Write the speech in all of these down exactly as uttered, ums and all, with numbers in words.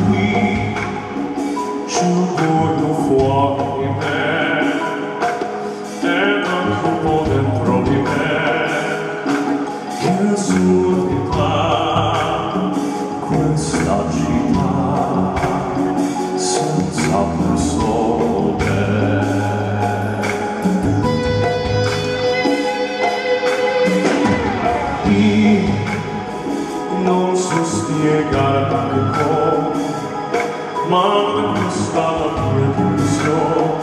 qui sul buio fuori di me ed anche un po' dentro di me che assurdità questa città senza persone. Non so spiegare anche come, ma questa la mia pulsione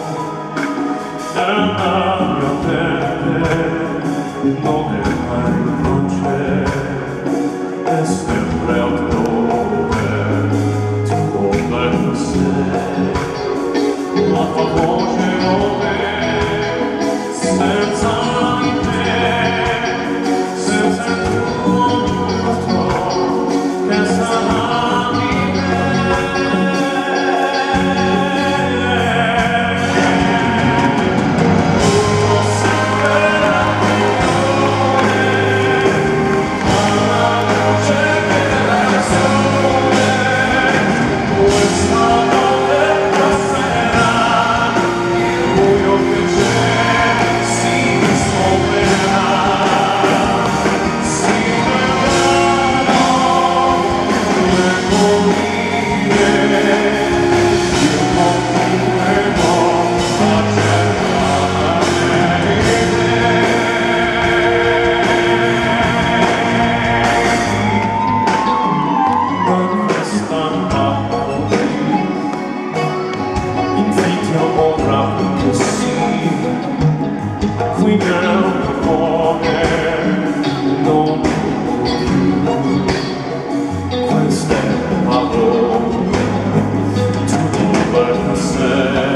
nella mia mente non è mai pace, è sempre altrove, tu dove sei, la tua voce non è senza di te, senza il tuo qui nel cuore non più queste parole, tu dove sei.